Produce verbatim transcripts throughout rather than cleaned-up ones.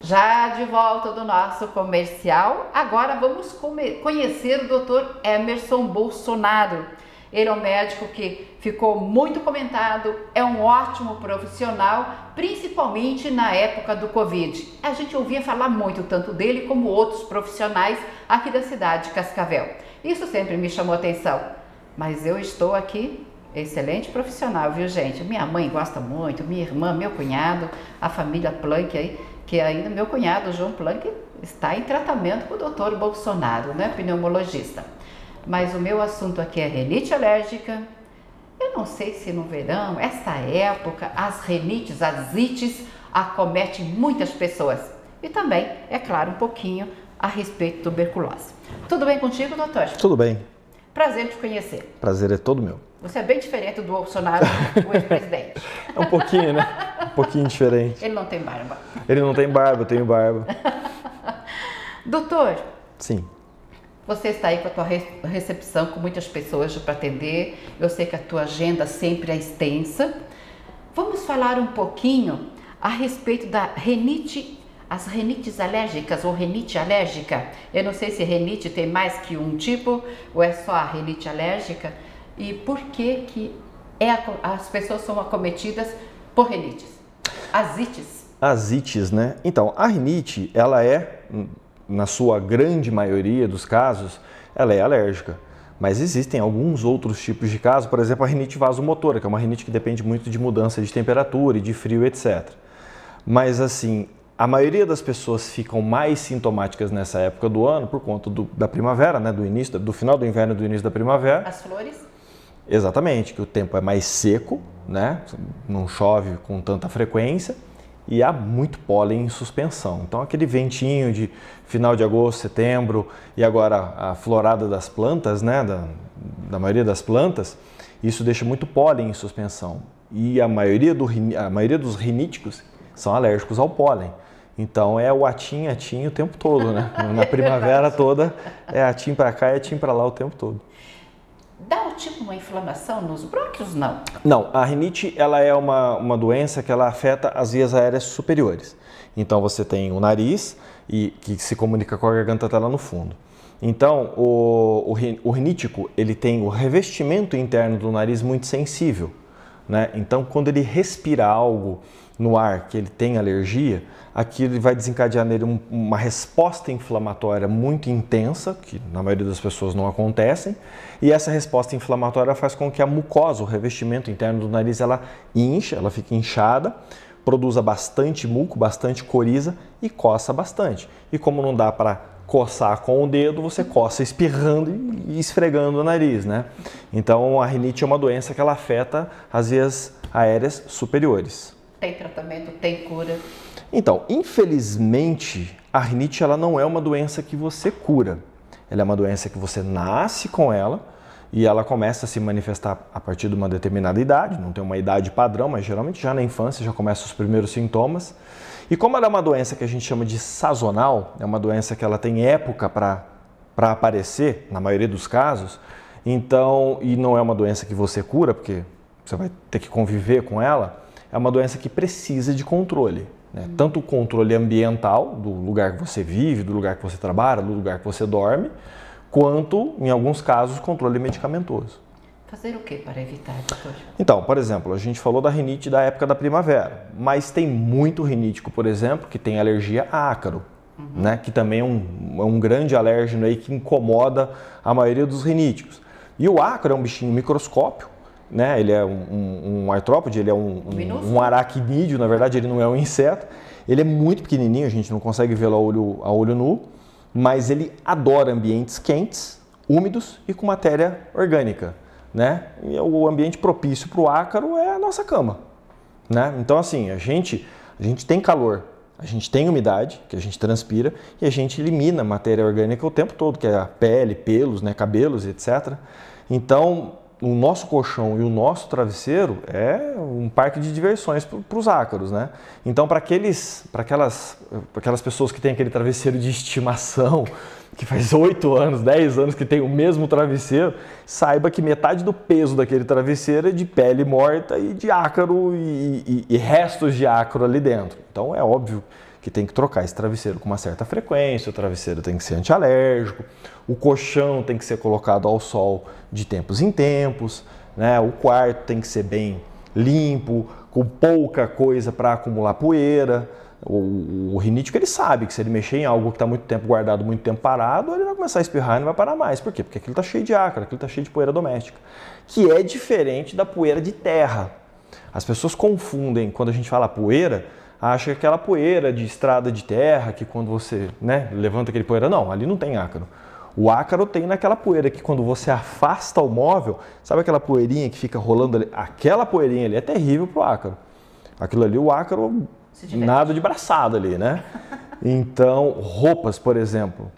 Já de volta do nosso comercial, agora vamos conhecer o doutor Emerson Bolsonaro. Ele é um médico que ficou muito comentado, é um ótimo profissional, principalmente na época do Covid. A gente ouvia falar muito tanto dele como outros profissionais aqui da cidade de Cascavel. Isso sempre me chamou a atenção, mas eu estou aqui, excelente profissional, viu gente? Minha mãe gosta muito, minha irmã, meu cunhado, a família Planck aí, que ainda meu cunhado, João Planck, está em tratamento com o doutor Bolsonaro, né, pneumologista. Mas o meu assunto aqui é rinite alérgica. Eu não sei se no verão, essa época, as rinites, as ites, acometem muitas pessoas. E também, é claro, um pouquinho a respeito de tuberculose. Tudo bem contigo, doutor? Tudo bem. Prazer em te conhecer. Prazer é todo meu. Você é bem diferente do Bolsonaro, o ex-presidente. É um pouquinho, né? Um pouquinho diferente. Ele não tem barba. Ele não tem barba, eu tenho barba. Doutor. Sim. Você está aí com a tua recepção, com muitas pessoas para atender. Eu sei que a tua agenda sempre é extensa. Vamos falar um pouquinho a respeito da rinite, as rinites alérgicas ou rinite alérgica. Eu não sei se rinite tem mais que um tipo ou é só a rinite alérgica. E por que que é, as pessoas são acometidas por rinites? As ites. As ites, né? Então, a rinite, ela é, na sua grande maioria dos casos, ela é alérgica. Mas existem alguns outros tipos de casos, por exemplo, a rinite vasomotora, que é uma rinite que depende muito de mudança de temperatura e de frio, etcétera. Mas, assim, a maioria das pessoas ficam mais sintomáticas nessa época do ano por conta do, da primavera, né? Do início, do final do inverno e do início da primavera. As flores? Exatamente, que o tempo é mais seco, né? Não chove com tanta frequência e há muito pólen em suspensão. Então aquele ventinho de final de agosto, setembro e agora a florada das plantas, né? da, da maioria das plantas, isso deixa muito pólen em suspensão. E a maioria, do, a maioria dos riníticos são alérgicos ao pólen. Então é o atim, atim o tempo todo, né? Na primavera toda é atim para cá e atim para lá o tempo todo. Dá o tipo uma inflamação nos brônquios, não? Não, a rinite ela é uma, uma doença que ela afeta as vias aéreas superiores. Então você tem o nariz, e, que se comunica com a garganta até lá no fundo. Então o, o, o rinítico ele tem o revestimento interno do nariz muito sensível, né? Então quando ele respira algo no ar que ele tem alergia, aquilo vai desencadear nele um, uma resposta inflamatória muito intensa, que na maioria das pessoas não acontecem, e essa resposta inflamatória faz com que a mucosa, o revestimento interno do nariz, ela incha, ela fica inchada, produza bastante muco, bastante coriza e coça bastante. E como não dá para coçar com o dedo, você coça espirrando e esfregando o nariz, né? Então a rinite é uma doença que ela afeta as vias aéreas superiores. Tem tratamento, tem cura? Então, infelizmente, a rinite ela não é uma doença que você cura. Ela é uma doença que você nasce com ela e ela começa a se manifestar a partir de uma determinada idade, não tem uma idade padrão, mas geralmente já na infância já começam os primeiros sintomas. E como ela é uma doença que a gente chama de sazonal, é uma doença que ela tem época para para aparecer, na maioria dos casos, então, e não é uma doença que você cura, porque você vai ter que conviver com ela, é uma doença que precisa de controle. Né? Tanto o controle ambiental, do lugar que você vive, do lugar que você trabalha, do lugar que você dorme, quanto, em alguns casos, controle medicamentoso. Fazer o que para evitar, doutor? Então, por exemplo, a gente falou da rinite da época da primavera, mas tem muito rinítico, por exemplo, que tem alergia a ácaro, uhum. né? Que também é um, é um grande alérgeno aí que incomoda a maioria dos riníticos. E o ácaro é um bichinho microscópio, né? Ele é um, um, um artrópode, ele é um, um, um aracnídeo, na verdade ele não é um inseto. Ele é muito pequenininho, a gente não consegue vê-lo a olho, a olho nu, mas ele adora ambientes quentes, úmidos e com matéria orgânica, né? E o ambiente propício para o ácaro é a nossa cama, né? Então assim, a gente, a gente tem calor, a gente tem umidade, que a gente transpira, e a gente elimina matéria orgânica o tempo todo, que é a pele, pelos, né, cabelos, etcétera. Então, o nosso colchão e o nosso travesseiro é um parque de diversões para os ácaros, né? Então, para aqueles, para aquelas, para aquelas pessoas que têm aquele travesseiro de estimação, que faz oito anos, dez anos que tem o mesmo travesseiro, saiba que metade do peso daquele travesseiro é de pele morta e de ácaro e, e, e restos de ácaro ali dentro. Então, é óbvio que tem que trocar esse travesseiro com uma certa frequência, o travesseiro tem que ser antialérgico, o colchão tem que ser colocado ao sol de tempos em tempos, né? O quarto tem que ser bem limpo, com pouca coisa para acumular poeira. O, o rinítico, ele sabe que se ele mexer em algo que está muito tempo guardado, muito tempo parado, ele vai começar a espirrar e não vai parar mais. Por quê? Porque aquilo está cheio de ácaro, aquilo está cheio de poeira doméstica, que é diferente da poeira de terra. As pessoas confundem, quando a gente fala poeira, acham que aquela poeira de estrada de terra, que quando você, né, levanta aquele poeira, não, ali não tem ácaro. O ácaro tem naquela poeira que quando você afasta o móvel, sabe aquela poeirinha que fica rolando ali? Aquela poeirinha ali é terrível para o ácaro. Aquilo ali, o ácaro, nada de braçada ali, né? Então, roupas, por exemplo,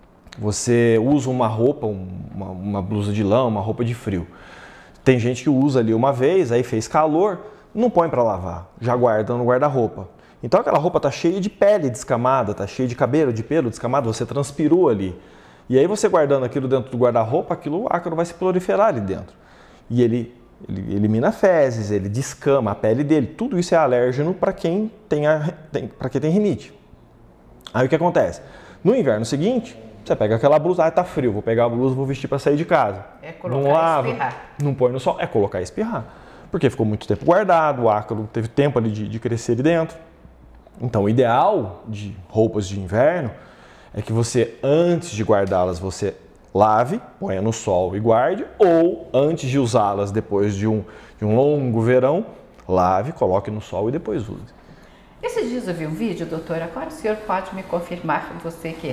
você usa uma roupa, uma, uma blusa de lã, uma roupa de frio. Tem gente que usa ali uma vez, aí fez calor, não põe para lavar, já guarda no guarda-roupa. Então aquela roupa tá cheia de pele descamada, tá cheia de cabelo, de pelo descamado, você transpirou ali. E aí você guardando aquilo dentro do guarda-roupa, aquilo, o ácaro vai se proliferar ali dentro. E ele, ele elimina fezes, ele descama a pele dele. Tudo isso é alérgeno para quem tem, tem, para quem tem rinite. Aí o que acontece? No inverno seguinte, você pega aquela blusa, ah, tá frio, vou pegar a blusa, vou vestir para sair de casa. É colocar não lava, e espirrar. Não põe no sol, é colocar e espirrar. Porque ficou muito tempo guardado, o ácaro teve tempo ali de, de crescer ali dentro. Então o ideal de roupas de inverno é que você, antes de guardá-las, você lave, ponha no sol e guarde, ou antes de usá-las depois de um, de um longo verão, lave, coloque no sol e depois use. Esses dias eu vi um vídeo, doutor, agora o senhor pode me confirmar, você que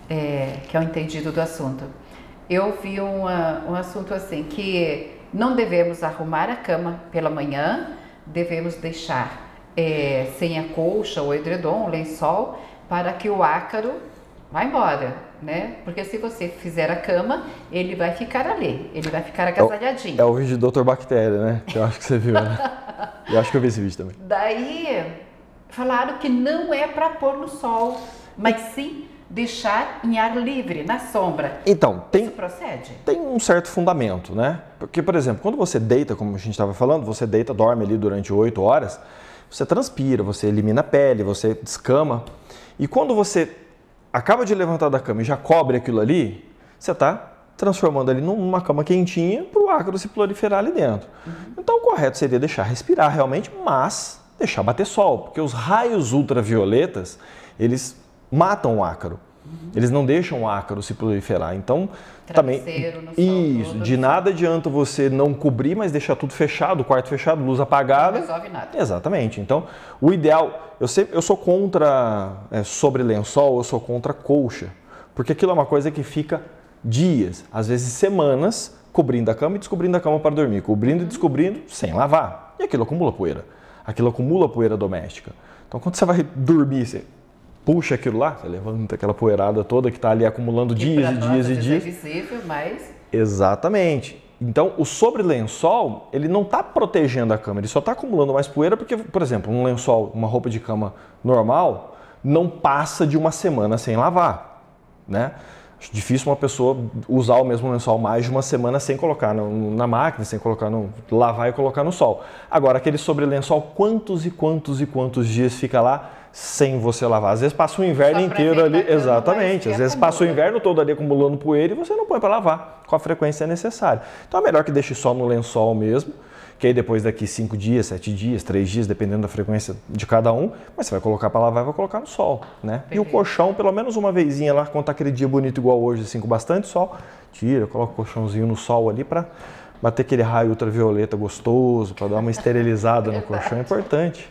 é, que é o entendido do assunto. Eu vi uma, um assunto assim, que não devemos arrumar a cama pela manhã, devemos deixar é, sem a colcha, o edredom, o lençol, para que o ácaro vai embora, né? Porque se você fizer a cama, ele vai ficar ali, ele vai ficar agasalhadinho. É o, é o vídeo do doutor Bactéria, né? Eu acho que você viu, né? Eu acho que eu vi esse vídeo também. Daí, falaram que não é para pôr no sol, mas sim deixar em ar livre, na sombra. Então, tem, isso procede? Tem um certo fundamento, né? Porque, por exemplo, quando você deita, como a gente estava falando, você deita, dorme ali durante oito horas, você transpira, você elimina a pele, você descama. E quando você acaba de levantar da cama e já cobre aquilo ali, você está transformando ali numa cama quentinha para o ácaro se proliferar ali dentro. Uhum. Então, o correto seria deixar respirar realmente, mas deixar bater sol, porque os raios ultravioletas, eles matam o ácaro. Uhum. Eles não deixam o ácaro se proliferar. Então, também no isso, de nada adianta você não cobrir, mas deixar tudo fechado, o quarto fechado, luz apagada. Não resolve nada. Exatamente. Então, o ideal, eu sempre, eu sou contra é, sobre lençol, eu sou contra colcha, porque aquilo é uma coisa que fica dias, às vezes semanas, cobrindo a cama e descobrindo a cama para dormir, cobrindo uhum. e descobrindo sem lavar. E aquilo acumula poeira. Aquilo acumula poeira doméstica. Então, quando você vai dormir, você puxa aquilo lá, você levanta aquela poeirada toda que está ali acumulando dias e dias e dias. É visível, mas... Exatamente. Então, o sobre-lençol, ele não está protegendo a cama, ele só está acumulando mais poeira porque, por exemplo, um lençol, uma roupa de cama normal, não passa de uma semana sem lavar, né? Acho difícil uma pessoa usar o mesmo lençol mais de uma semana sem colocar no, na máquina, sem colocar no... lavar e colocar no sol. Agora, aquele sobre-lençol, quantos e quantos e quantos dias fica lá sem você lavar? Às vezes passa o inverno inteiro ali, exatamente, às vezes passa o inverno todo ali acumulando poeira e você não põe para lavar com a frequência necessária. Então é melhor que deixe só no lençol mesmo, que aí depois daqui cinco dias, sete dias, três dias, dependendo da frequência de cada um, mas você vai colocar para lavar e vai colocar no sol, né? E o colchão, pelo menos uma vezinha lá, quando tá aquele dia bonito igual hoje, assim, com bastante sol, tira, coloca o colchãozinho no sol ali para bater aquele raio ultravioleta gostoso, para dar uma esterilizada no colchão, é importante.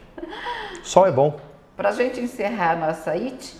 Sol é bom. Para a gente encerrar a nossa I T...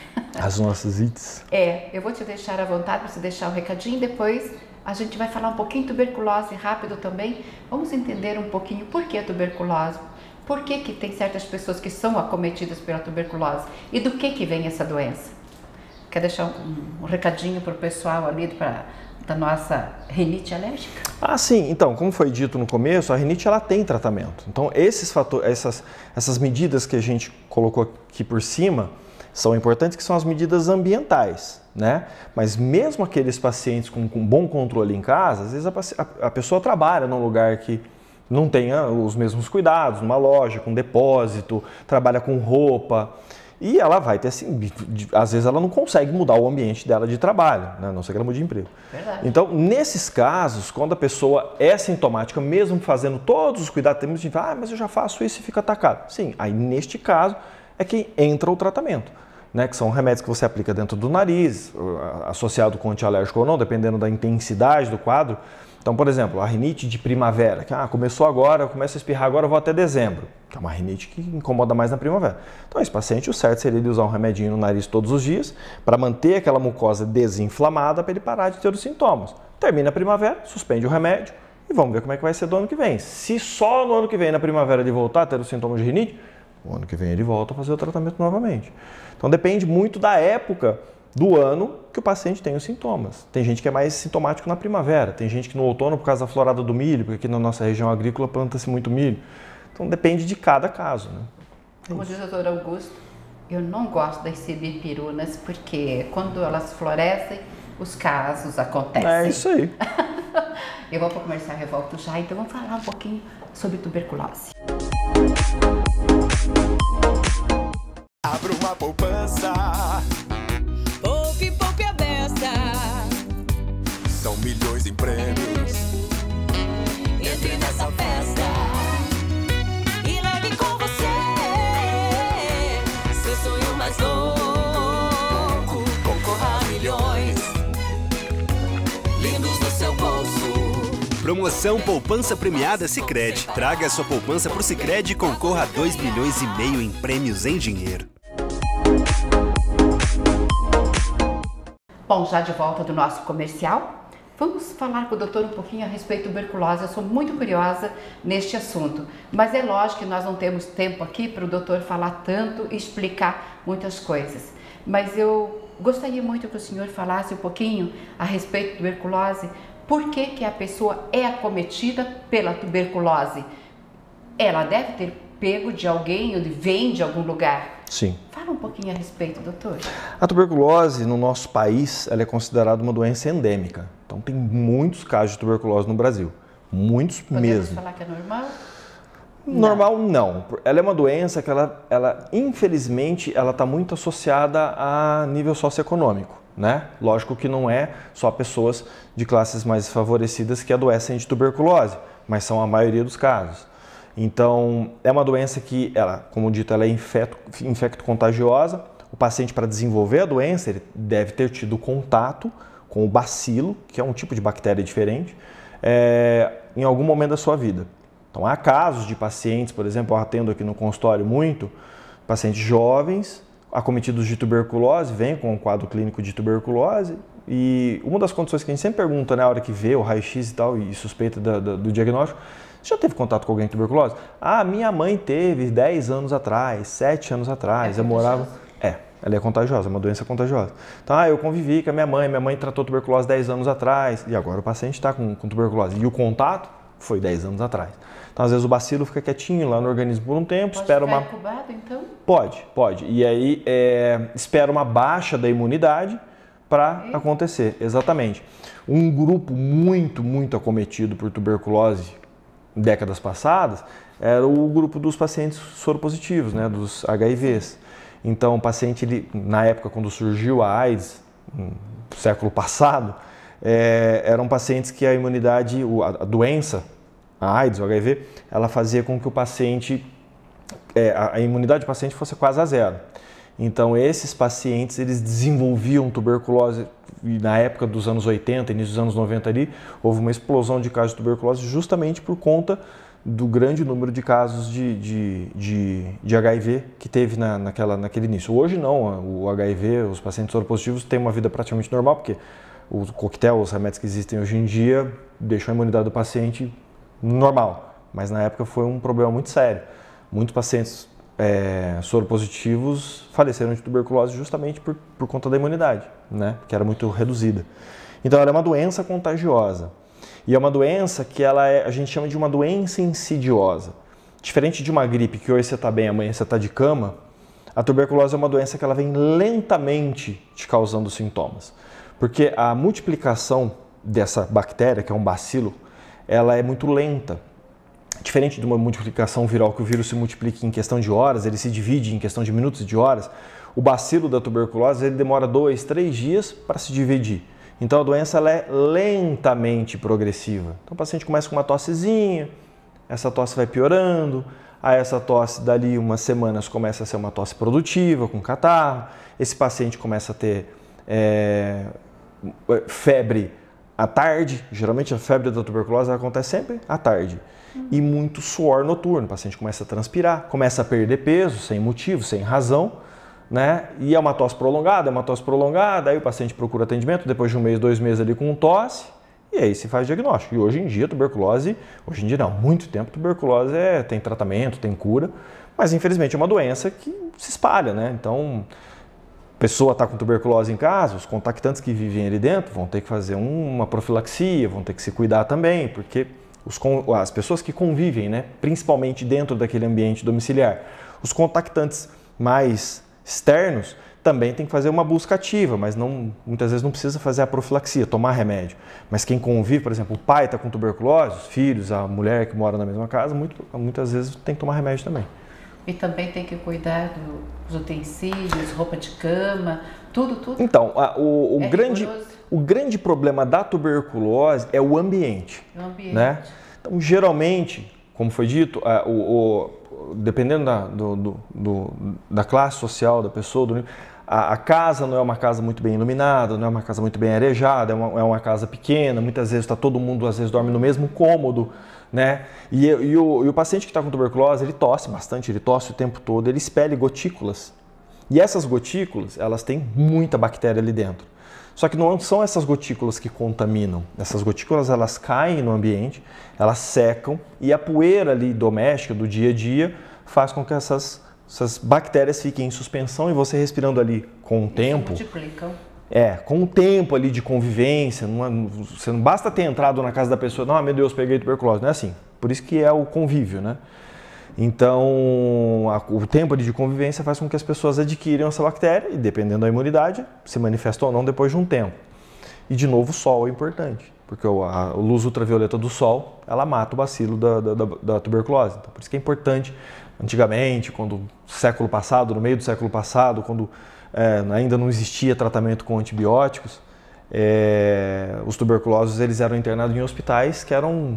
As nossas I Ts. É, eu vou te deixar à vontade para você deixar o recadinho, depois a gente vai falar um pouquinho de tuberculose rápido também. Vamos entender um pouquinho por que a tuberculose, por que que tem certas pessoas que são acometidas pela tuberculose e do que que vem essa doença. Quer deixar um, um recadinho para o pessoal ali pra, da nossa rinite alérgica? Ah, sim. Então, como foi dito no começo, a rinite ela tem tratamento. Então, esses fatores, essas, essas medidas que a gente colocou aqui por cima são importantes, que são as medidas ambientais, né? Mas mesmo aqueles pacientes com, com bom controle em casa, às vezes a, a, a pessoa trabalha num lugar que não tenha os mesmos cuidados, numa loja, com depósito, trabalha com roupa. E ela vai ter assim, às vezes ela não consegue mudar o ambiente dela de trabalho, né? A não ser que ela mude de emprego. Verdade. Então, nesses casos, quando a pessoa é sintomática, mesmo fazendo todos os cuidados, tem muita gente que fala, ah, mas eu já faço isso e fica atacado. Sim, aí neste caso é que entra o tratamento, né? Que são remédios que você aplica dentro do nariz, associado com antialérgico ou não, dependendo da intensidade do quadro. Então, por exemplo, a rinite de primavera, que ah, começou agora, começa a espirrar agora, eu vou até dezembro, que é uma rinite que incomoda mais na primavera. Então, esse paciente, o certo seria ele usar um remedinho no nariz todos os dias para manter aquela mucosa desinflamada para ele parar de ter os sintomas. Termina a primavera, suspende o remédio e vamos ver como é que vai ser do ano que vem. Se só no ano que vem, na primavera, ele voltar a ter os sintomas de rinite, o ano que vem ele volta a fazer o tratamento novamente. Então, depende muito da época do ano que o paciente tem os sintomas. Tem gente que é mais sintomático na primavera, tem gente que no outono por causa da florada do milho, porque aqui na nossa região agrícola planta-se muito milho. Então depende de cada caso, né? É Como isso. diz o doutor Augusto, eu não gosto das cibipirunas porque quando elas florescem, os casos acontecem. É isso aí. Eu vou para o comercial e volto já, então vamos falar um pouquinho sobre tuberculose. Abra uma poupança. Poupe, poupe a beça. São milhões em prêmios. Entre nessa festa e leve com você seu sonho mais louco. Concorra a milhões lindos no seu bolso. Promoção Poupança Premiada Sicredi. Traga a sua poupança pro Sicredi e concorra a dois milhões e meio em prêmios em dinheiro. Bom, já de volta do nosso comercial, vamos falar com o doutor um pouquinho a respeito da tuberculose. Eu sou muito curiosa neste assunto, mas é lógico que nós não temos tempo aqui para o doutor falar tanto e explicar muitas coisas. Mas eu gostaria muito que o senhor falasse um pouquinho a respeito da tuberculose. Por que que a pessoa é acometida pela tuberculose? Ela deve ter pego de alguém ou vem de algum lugar? Sim. Fala um pouquinho a respeito, doutor. A tuberculose no nosso país ela é considerada uma doença endêmica. Então tem muitos casos de tuberculose no Brasil. Muitos Podemos mesmo. falar que é normal? Normal não. Ela é uma doença que ela, ela infelizmente, ela está muito associada a nível socioeconômico, né? Lógico que não é só pessoas de classes mais favorecidas que adoecem de tuberculose, mas são a maioria dos casos. Então, é uma doença que, ela, como dito, ela é infecto, infecto-contagiosa. O paciente, para desenvolver a doença, ele deve ter tido contato com o bacilo, que é um tipo de bactéria diferente, é, em algum momento da sua vida. Então, há casos de pacientes, por exemplo, eu atendo aqui no consultório muito, pacientes jovens, acometidos de tuberculose, vêm com um quadro clínico de tuberculose, e uma das condições que a gente sempre pergunta na hora que vê o raio-x e tal, e suspeita do, do, do diagnóstico, você já teve contato com alguém com tuberculose? Ah, minha mãe teve dez anos atrás, sete anos atrás, É eu morava... É, ela é contagiosa, é uma doença contagiosa. Então, ah, eu convivi com a minha mãe, minha mãe tratou tuberculose dez anos atrás, e agora o paciente está com, com tuberculose. E o contato foi dez anos atrás. Então, às vezes o bacilo fica quietinho lá no organismo por um tempo, Pode espera ficar uma... incubado, então? Pode, pode. E aí, é, espera uma baixa da imunidade para acontecer, exatamente. Um grupo muito, muito acometido por tuberculose em décadas passadas era o grupo dos pacientes soropositivos, né, dos H I Vs. Então, o paciente, ele, na época quando surgiu a AIDS, no século passado, é, eram pacientes que a imunidade, a doença, a AIDS, o H I V, ela fazia com que o paciente, é, a imunidade do paciente fosse quase a zero. Então, esses pacientes, eles desenvolviam tuberculose, e na época dos anos oitenta, início dos anos noventa ali, houve uma explosão de casos de tuberculose justamente por conta do grande número de casos de, de, de, de H I V que teve na, naquela, naquele início. Hoje não, o H I V, os pacientes soropositivos têm uma vida praticamente normal, porque o coquetel, os remédios que existem hoje em dia, deixam a imunidade do paciente normal. Mas na época foi um problema muito sério. Muitos pacientes é, soropositivos faleceram de tuberculose justamente por, por conta da imunidade, né? Que era muito reduzida. Então ela é uma doença contagiosa. E é uma doença que ela é, a gente chama de uma doença insidiosa. Diferente de uma gripe que hoje você está bem, amanhã você está de cama, a tuberculose é uma doença que ela vem lentamente te causando sintomas. Porque a multiplicação dessa bactéria, que é um bacilo, ela é muito lenta. diferente de uma multiplicação viral, que o vírus se multiplica em questão de horas, ele se divide em questão de minutos e de horas, o bacilo da tuberculose ele demora dois, três dias para se dividir. Então a doença ela é lentamente progressiva. Então o paciente começa com uma tossezinha, essa tosse vai piorando, aí essa tosse dali umas semanas começa a ser uma tosse produtiva, com catarro, esse paciente começa a ter é, febre à tarde, geralmente a febre da tuberculose acontece sempre à tarde, uhum. e muito suor noturno, o paciente começa a transpirar, começa a perder peso, sem motivo, sem razão, né? E é uma tosse prolongada, é uma tosse prolongada, aí o paciente procura atendimento, depois de um mês, dois meses ali com tosse, e aí se faz diagnóstico. E hoje em dia, tuberculose, hoje em dia não, há muito tempo, tuberculose é, tem tratamento, tem cura, mas infelizmente é uma doença que se espalha, né? Então, a pessoa está com tuberculose em casa, os contactantes que vivem ali dentro vão ter que fazer uma profilaxia, vão ter que se cuidar também, porque os, as pessoas que convivem, né, principalmente dentro daquele ambiente domiciliar, os contactantes mais externos também tem que fazer uma busca ativa, mas não, muitas vezes não precisa fazer a profilaxia, tomar remédio. Mas quem convive, por exemplo, o pai está com tuberculose, os filhos, a mulher que mora na mesma casa, muito, muitas vezes tem que tomar remédio também. E também tem que cuidar do, dos utensílios, roupa de cama, tudo, tudo. Então, a, o, o, é grande, o grande problema da tuberculose é o ambiente. O ambiente. Né? Então, geralmente, como foi dito, a, o, o, dependendo da, do, do, do, da classe social da pessoa, do, a, a casa não é uma casa muito bem iluminada, não é uma casa muito bem arejada, é uma, é uma casa pequena, muitas vezes está todo mundo, às vezes dorme no mesmo cômodo, né? E, e, o, e o paciente que está com tuberculose, ele tosse bastante, ele tosse o tempo todo, ele expele gotículas. E essas gotículas, elas têm muita bactéria ali dentro. Só que não são essas gotículas que contaminam. Essas gotículas, elas caem no ambiente, elas secam e a poeira ali doméstica, do dia a dia, faz com que essas, essas bactérias fiquem em suspensão e você respirando ali com o tempo... multiplicam. É, com o tempo ali de convivência, não é, você não basta ter entrado na casa da pessoa, não, ah, meu Deus, peguei tuberculose, não é assim. Por isso que é o convívio, né? Então, a, o tempo ali de convivência faz com que as pessoas adquiram essa bactéria e, dependendo da imunidade, se manifesta ou não depois de um tempo. E, de novo, o sol é importante, porque a, a luz ultravioleta do sol, ela mata o bacilo da, da, da, da tuberculose. Então, por isso que é importante, antigamente, quando século passado, no meio do século passado, quando É, ainda não existia tratamento com antibióticos, é, os tuberculosos eles eram internados em hospitais que eram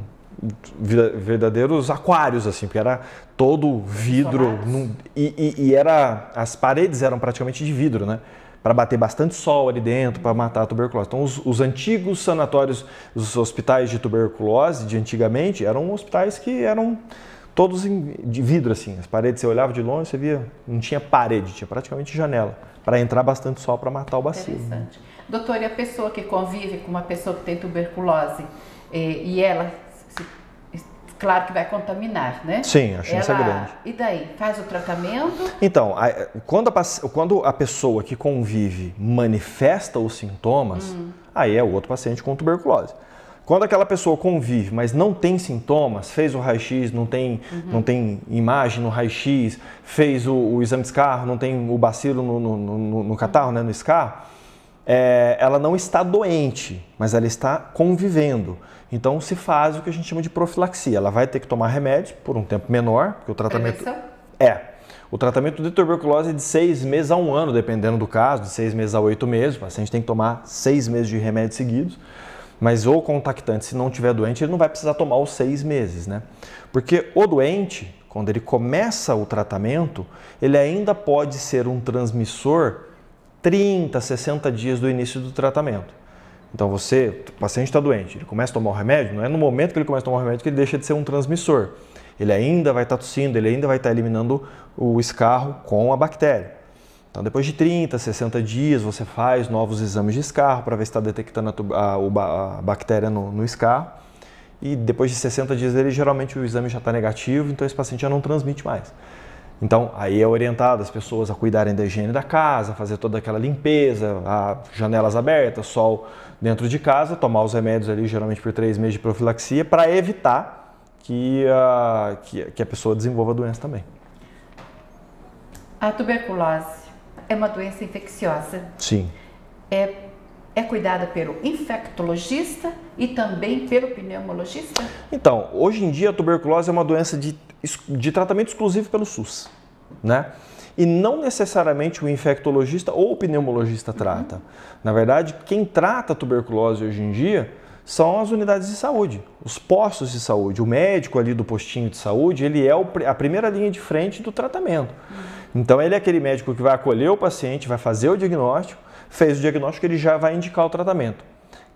verdadeiros aquários, assim, porque era todo vidro num, e, e, e era, as paredes eram praticamente de vidro, né? Para bater bastante sol ali dentro, para matar a tuberculose. Então, os, os antigos sanatórios, os hospitais de tuberculose de antigamente, eram hospitais que eram todos de vidro, assim. As paredes, você olhava de longe, você via, não tinha parede, tinha praticamente janela, para entrar bastante sol para matar o bacilo. Interessante. Doutor, e a pessoa que convive com uma pessoa que tem tuberculose e, e ela, se, claro que vai contaminar, né? Sim, a chance ela, é grande. E daí? Faz o tratamento? Então, a, quando, a, quando a pessoa que convive manifesta os sintomas, hum. aí é o outro paciente com tuberculose. Quando aquela pessoa convive, mas não tem sintomas, fez o raio-x, não tem, uhum. não tem imagem no raio-x, fez o, o exame de escarro, não tem o bacilo no, no, no, no catarro, né, no escarro, é, ela não está doente, mas ela está convivendo. Então se faz o que a gente chama de profilaxia. Ela vai ter que tomar remédio por um tempo menor, porque o tratamento... Prevenção? É. O tratamento de tuberculose é de seis meses a um ano, dependendo do caso, de seis meses a oito meses. O paciente tem que tomar seis meses de remédios seguidos. Mas o contactante, se não estiver doente, ele não vai precisar tomar os seis meses, né? Porque o doente, quando ele começa o tratamento, ele ainda pode ser um transmissor trinta, sessenta dias do início do tratamento. Então você, o paciente está doente, ele começa a tomar o remédio, não é no momento que ele começa a tomar o remédio que ele deixa de ser um transmissor. Ele ainda vai estar tossindo, ele ainda vai estar eliminando o escarro com a bactéria. Então, depois de trinta, sessenta dias, você faz novos exames de escarro para ver se está detectando a, a, a bactéria no, no escarro. E depois de sessenta dias, ele, geralmente o exame já está negativo, então esse paciente já não transmite mais. Então, aí é orientado as pessoas a cuidarem da higiene da casa, fazer toda aquela limpeza, a, janelas abertas, sol dentro de casa, tomar os remédios ali, geralmente por três meses de profilaxia, para evitar que a, que, que a pessoa desenvolva a doença também. A tuberculose é uma doença infecciosa. Sim. É, é cuidada pelo infectologista e também pelo pneumologista? Então, hoje em dia a tuberculose é uma doença de, de tratamento exclusivo pelo SUS, né? E não necessariamente o infectologista ou o pneumologista trata. Uhum. Na verdade, quem trata a tuberculose hoje em dia são as unidades de saúde, os postos de saúde. O médico ali do postinho de saúde, ele é o, a primeira linha de frente do tratamento. Uhum. Então, ele é aquele médico que vai acolher o paciente, vai fazer o diagnóstico, fez o diagnóstico, ele já vai indicar o tratamento.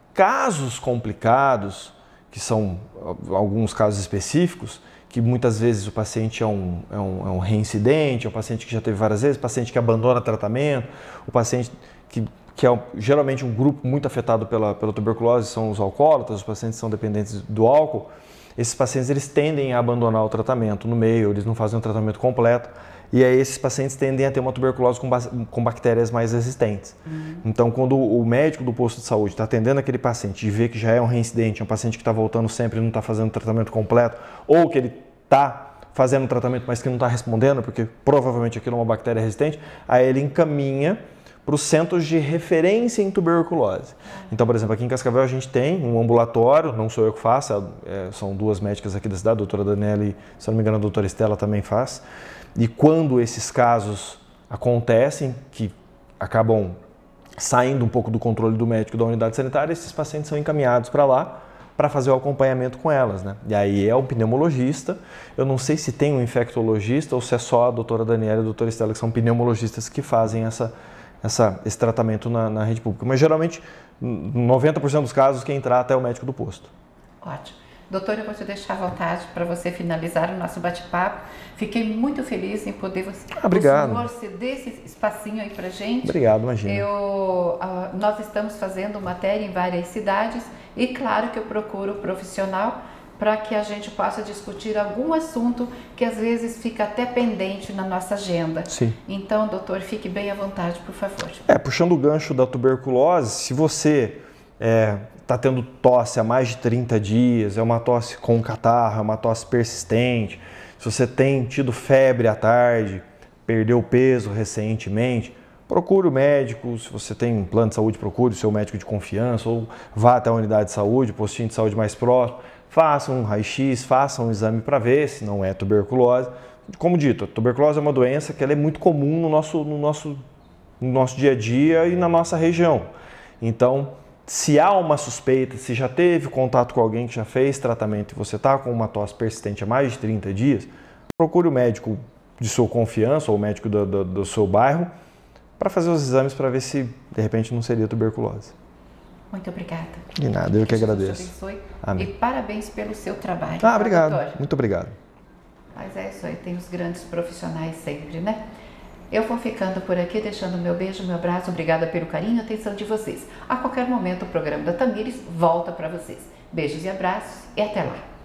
Casos complicados, que são alguns casos específicos, que muitas vezes o paciente é um, é, um, é um reincidente, é um paciente que já teve várias vezes, paciente que abandona tratamento, o paciente que, que é geralmente um grupo muito afetado pela, pela tuberculose, são os alcoólatras, os pacientes que são dependentes do álcool. Esses pacientes eles tendem a abandonar o tratamento no meio, eles não fazem um tratamento completo, e aí esses pacientes tendem a ter uma tuberculose com, com bactérias mais resistentes. Uhum. Então, quando o médico do posto de saúde está atendendo aquele paciente e vê que já é um reincidente, é um paciente que está voltando sempre e não está fazendo o tratamento completo, ou que ele está fazendo o tratamento, mas que não está respondendo, porque provavelmente aquilo é uma bactéria resistente, aí ele encaminha para os centros de referência em tuberculose. Então, por exemplo, aqui em Cascavel a gente tem um ambulatório, não sou eu que faço, é, são duas médicas aqui da cidade, a doutora Daniela e, se não me engano, a doutora Estela também faz. E quando esses casos acontecem, que acabam saindo um pouco do controle do médico da unidade sanitária, esses pacientes são encaminhados para lá para fazer o acompanhamento com elas, né? E aí é o pneumologista, eu não sei se tem um infectologista ou se é só a doutora Daniela e a doutora Estela, que são pneumologistas que fazem essa, essa, esse tratamento na, na rede pública. Mas geralmente, noventa por cento dos casos, quem trata é o médico do posto. Ótimo. Doutor, eu vou te deixar à vontade para você finalizar o nosso bate-papo. Fiquei muito feliz em poder você, ah, obrigado. o senhor ceder esse espacinho aí para gente. Obrigado, imagina. Eu, uh, nós estamos fazendo matéria em várias cidades e claro que eu procuro profissional para que a gente possa discutir algum assunto que às vezes fica até pendente na nossa agenda. Sim. Então, doutor, fique bem à vontade, por favor. É, puxando o gancho da tuberculose, se você é, está tendo tosse há mais de trinta dias, é uma tosse com catarro, é uma tosse persistente, se você tem tido febre à tarde, perdeu peso recentemente, procure o médico. Se você tem um plano de saúde, procure o seu médico de confiança ou vá até a unidade de saúde, postinho de saúde mais próximo, faça um raio-x, faça um exame para ver se não é tuberculose. Como dito, a tuberculose é uma doença que ela é muito comum no nosso, no nosso, no nosso dia a dia e na nossa região. Então, se há uma suspeita, se já teve contato com alguém que já fez tratamento e você está com uma tosse persistente há mais de trinta dias, procure o médico de sua confiança ou o médico do, do, do seu bairro para fazer os exames para ver se de repente não seria tuberculose. Muito obrigada. De nada, eu que agradeço. Deus abençoe. Amém. E parabéns pelo seu trabalho. Ah, obrigado. Doutor? Muito obrigado. Mas é isso aí, tem os grandes profissionais sempre, né? Eu vou ficando por aqui, deixando meu beijo, meu abraço. Obrigada pelo carinho e atenção de vocês. A qualquer momento o programa da Tamires volta para vocês. Beijos e abraços e até lá.